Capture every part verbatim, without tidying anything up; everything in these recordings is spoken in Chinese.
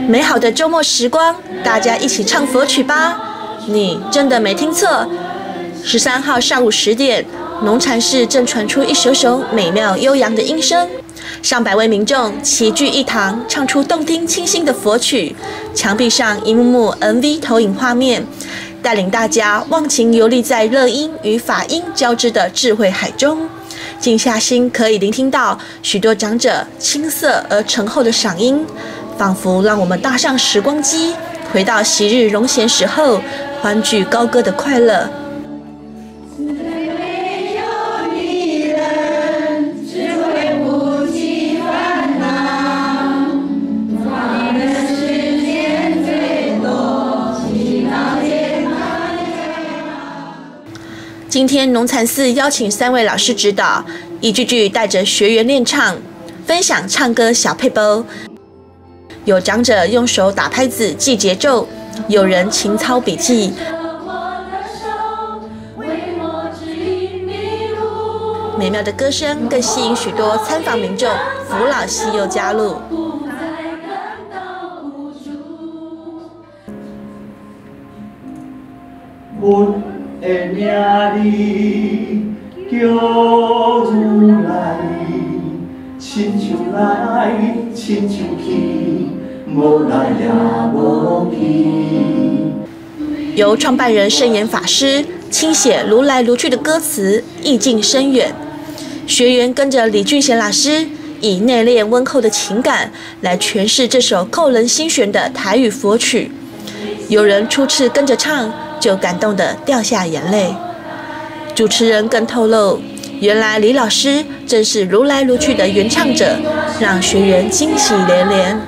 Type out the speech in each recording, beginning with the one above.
美好的周末时光，大家一起唱佛曲吧！你真的没听错，十三号上午十点，农禅寺正传出一首首美妙悠扬的音声，上百位民众齐聚一堂，唱出动听清新的佛曲。墙壁上一幕幕 M V 投影画面，带领大家忘情游历在乐音与法音交织的智慧海中。静下心，可以聆听到许多长者青涩而醇厚的嗓音，仿佛让我们搭上时光机，回到昔日荣闲时候，欢聚高歌的快乐。今天农禅寺邀请三位老师指导，一句句带着学员练唱，分享唱歌小撇步。有长者用手打拍子记节奏，有人勤操笔记。美妙的歌声更吸引许多参访民众扶老携幼加入。 的名字叫如来，亲像来，亲像去，无来也无去。 由创办人圣严法师亲写如来如去的歌词，意境深远。学员跟着李俊贤老师，以内敛温厚的情感来诠释这首扣人心弦的台语佛曲。有人初次跟着唱，就感动得掉下眼泪。主持人更透露，原来李老师正是如来如去的原唱者，让学员惊喜连连。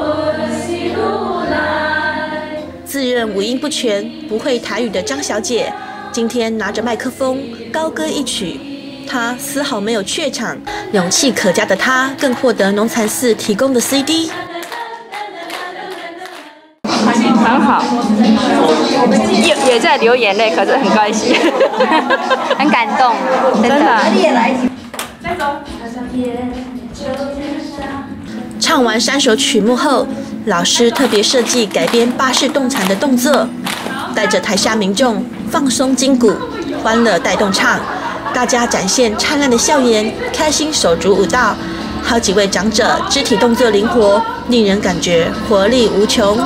自认五音不全、不会台语的张小姐，今天拿着麦克风高歌一曲，她丝毫没有怯场，勇气可嘉的她更获得农禅寺提供的 C D。 很好，也也在流眼泪，可是很高兴，很感动，真的。 唱完三首曲目后，老师特别设计改编巴士动禅的动作，带着台下民众放松筋骨，欢乐带动唱，大家展现灿烂的笑颜，开心手足舞蹈。好几位长者肢体动作灵活，令人感觉活力无穷。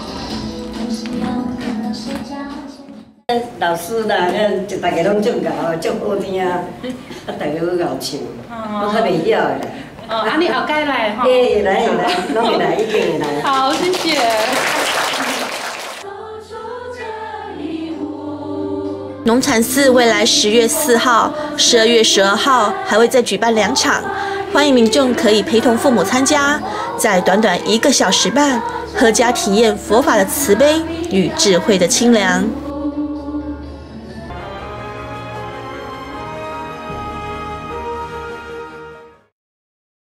老师啦，就大家拢足够，足好听，啊，大家好搞唱，我较袂晓的啦。 哦，啊，你后盖来哈？ 会来会来，拢会来，一定会来。 好，谢谢。 农禅寺未来十月四号、十二月十二号还会再举办两场，欢迎民众可以陪同父母参加，在短短一个小时半，阖家体验佛法的慈悲与智慧的清凉。